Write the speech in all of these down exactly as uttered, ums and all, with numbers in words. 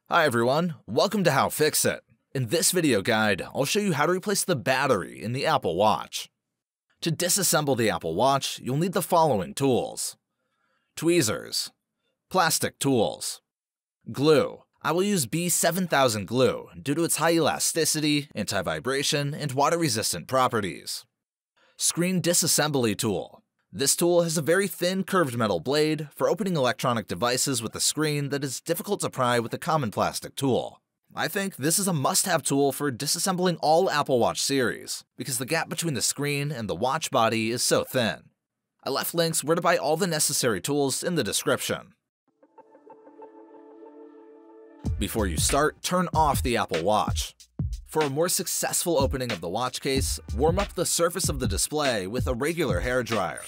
Hi everyone, welcome to How-FixIT. In this video guide, I'll show you how to replace the battery in the Apple Watch. To disassemble the Apple Watch, you'll need the following tools: tweezers, plastic tools, glue. I will use B seven thousand glue due to its high elasticity, anti-vibration, and water-resistant properties. Screen disassembly tool. This tool has a very thin curved metal blade for opening electronic devices with a screen that is difficult to pry with a common plastic tool. I think this is a must-have tool for disassembling all Apple Watch series, because the gap between the screen and the watch body is so thin. I left links where to buy all the necessary tools in the description. Before you start, turn off the Apple Watch. For a more successful opening of the watch case, warm up the surface of the display with a regular hairdryer.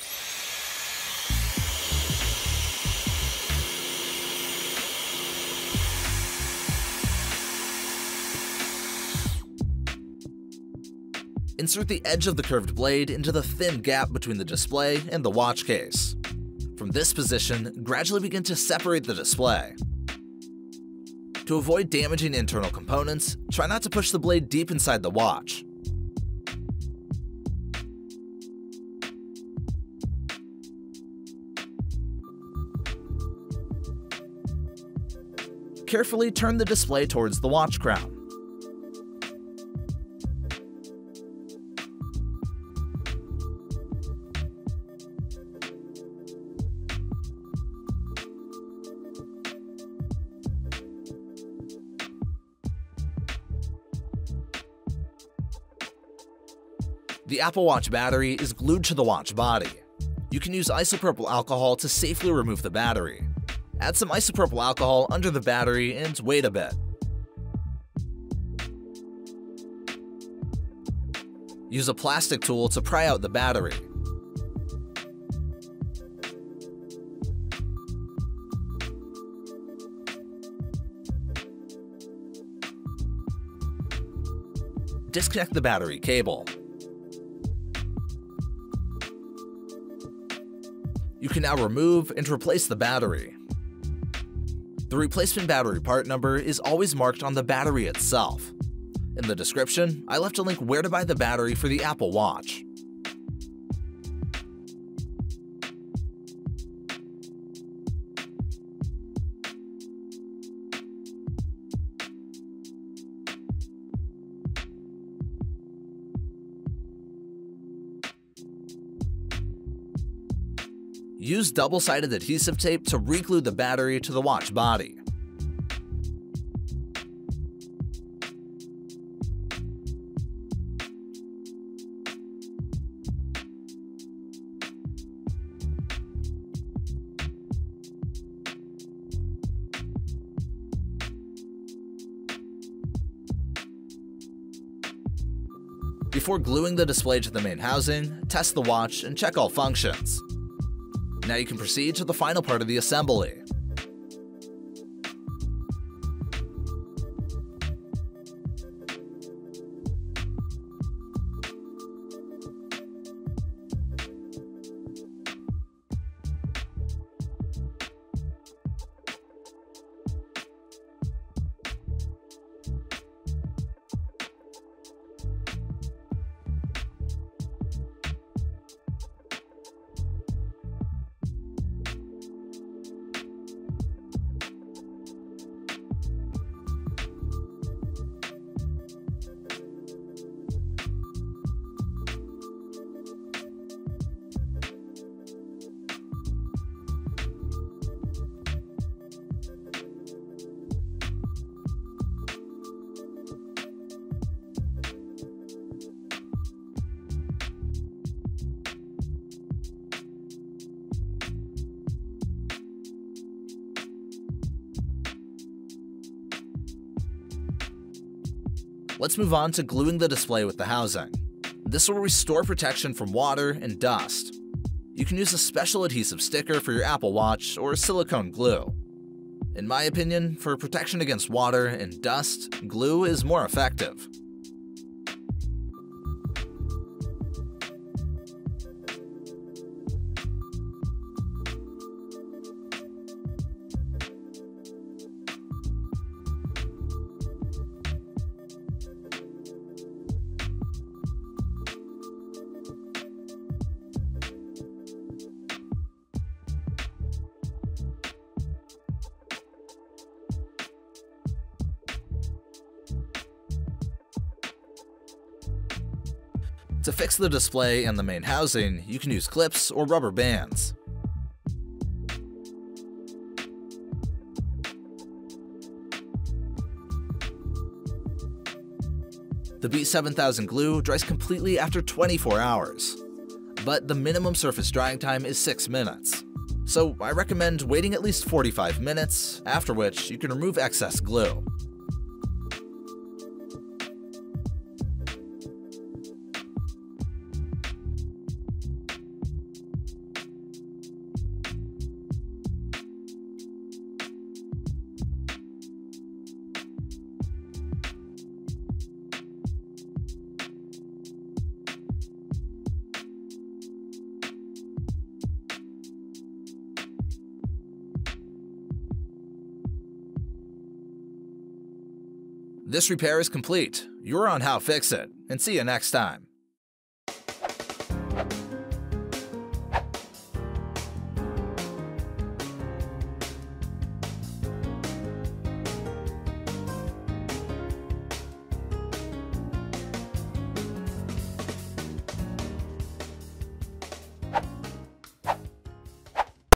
Insert the edge of the curved blade into the thin gap between the display and the watch case. From this position, gradually begin to separate the display. To avoid damaging internal components, try not to push the blade deep inside the watch. Carefully turn the display towards the watch crown. The Apple Watch battery is glued to the watch body. You can use isopropyl alcohol to safely remove the battery. Add some isopropyl alcohol under the battery and wait a bit. Use a plastic tool to pry out the battery. Disconnect the battery cable. You can now remove and replace the battery. The replacement battery part number is always marked on the battery itself. In the description, I left a link where to buy the battery for the Apple Watch. Use double-sided adhesive tape to re-glue the battery to the watch body. Before gluing the display to the main housing, test the watch and check all functions. Now you can proceed to the final part of the assembly. Let's move on to gluing the display with the housing. This will restore protection from water and dust. You can use a special adhesive sticker for your Apple Watch or silicone glue. In my opinion, for protection against water and dust, glue is more effective. To fix the display and the main housing, you can use clips or rubber bands. The B seven thousand glue dries completely after twenty-four hours, but the minimum surface drying time is six minutes. So I recommend waiting at least forty-five minutes, after which you can remove excess glue. This repair is complete. You're on How-FixIT, and see you next time.